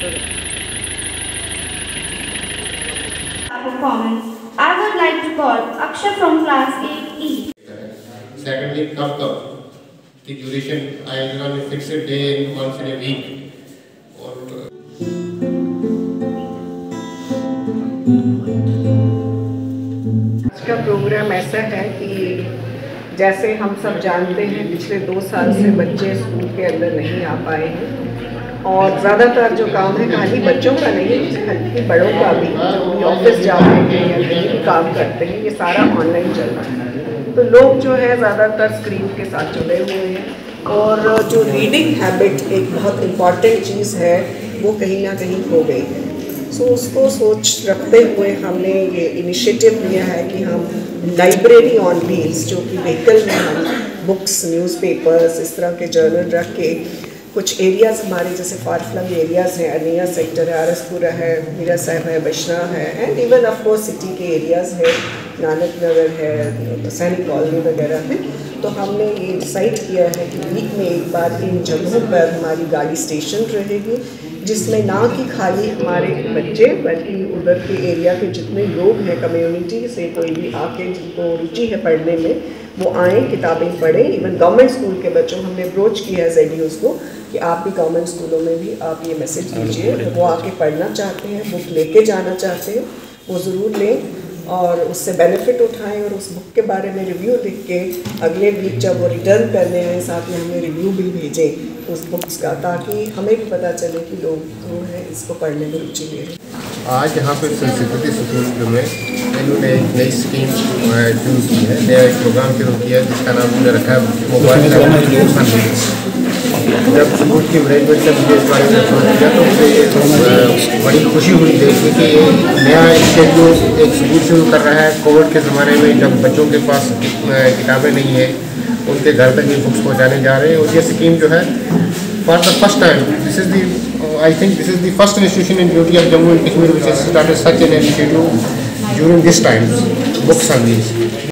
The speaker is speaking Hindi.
Performance. I would like to call Akshay from class 8E. Secondly, कब की ड्यूरेशन आएगा में fixed day once in a week और आज का प्रोग्राम ऐसा है कि जैसे हम सब जानते हैं पिछले 2 साल से बच्चे स्कूल के अंदर नहीं आ पाए हैं और ज़्यादातर जो काम है खाली बच्चों का नहीं बल्कि बड़ों का भी, जो भी ऑफिस जाते हैं या कहीं भी काम करते हैं, ये सारा ऑनलाइन चल रहा है। तो लोग जो है ज़्यादातर स्क्रीन के साथ जुड़े हुए हैं और जो रीडिंग हैबिट एक बहुत इम्पॉर्टेंट चीज़ है वो कहीं ना कहीं खो गई है। सो उसको सोच रखते हुए हमने ये इनिशिएटिव लिया है कि हम लाइब्रेरी ऑन व्हील्स, जो कि व्हीकल में हम बुक्स, न्यूज़पेपर्स, इस तरह के जर्नल रख के कुछ एरियाज़ हमारे जैसे फार फ्लंग एरियाज़ हैं, अनिया सेक्टर है, आरसपुरा है, मीरा साहब है, बशरा है and even of course city के एरियाज़ है, नानक नगर है, सैनिक कॉलोनी वगैरह है। तो हमने ये डिसाइड किया है कि वीक में एक बार इन जगहों पर हमारी गाड़ी स्टेशन रहेगी, जिसमें ना कि खाली हमारे बच्चे बल्कि उधर के एरिया के जितने लोग हैं कम्युनिटी से कोई भी आके जिनको रुचि है पढ़ने में वो आएँ, किताबें पढ़ें। इवन गवर्नमेंट स्कूल के बच्चों हमने अप्रोच किया है ZDOs को कि आप भी गवर्नमेंट स्कूलों में भी आप ये मैसेज दीजिए, वो आके पढ़ना चाहते हैं, बुक लेके जाना चाहते हैं, वो ज़रूर लें और उससे बेनिफिट उठाएं और उस बुक के बारे में रिव्यू लिख के अगले वीक जब वो रिटर्न करने आए साथ में हमें रिव्यू भी भेजें उस बुक्स का, ताकि हमें भी पता चले कि लोग जो है इसको पढ़ने में रुचि ले रहे हैं। आज यहाँ पर संस्कृति स्कूल में इन्होंने एक नई स्कीम शुरू की है, नया एक प्रोग्राम शुरू किया है जिसका नाम उन्होंने रखा है मोबाइल। जब स्कूल की मैनेजमेंट ने मुझे इस बारे में फोन किया तो मुझे बड़ी खुशी हुई देखी कि ये नया इनिशिएटिव एक स्कूल शुरू कर रहा है। कोविड के ज़माने में जब बच्चों के पास किताबें नहीं है, उनके घर तक ये बुक्स पहुँचाने जा रहे हैं और ये स्कीम जो है for the first time this is the I think this is the first institution in the UT of Jammu and Kashmir which has started such an initiative during this times books on these.